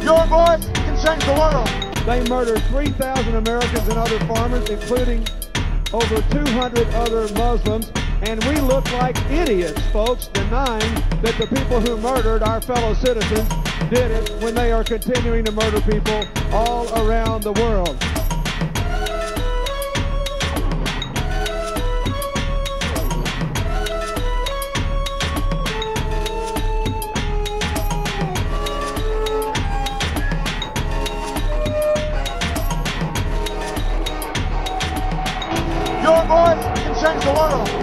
Your voice can change the world. They murdered 3,000 Americans and other farmers, including over 200 other Muslims, and we look like idiots, folks, denying that the people who murdered our fellow citizens did it when they are continuing to murder people all around the world. Your voice can change the world.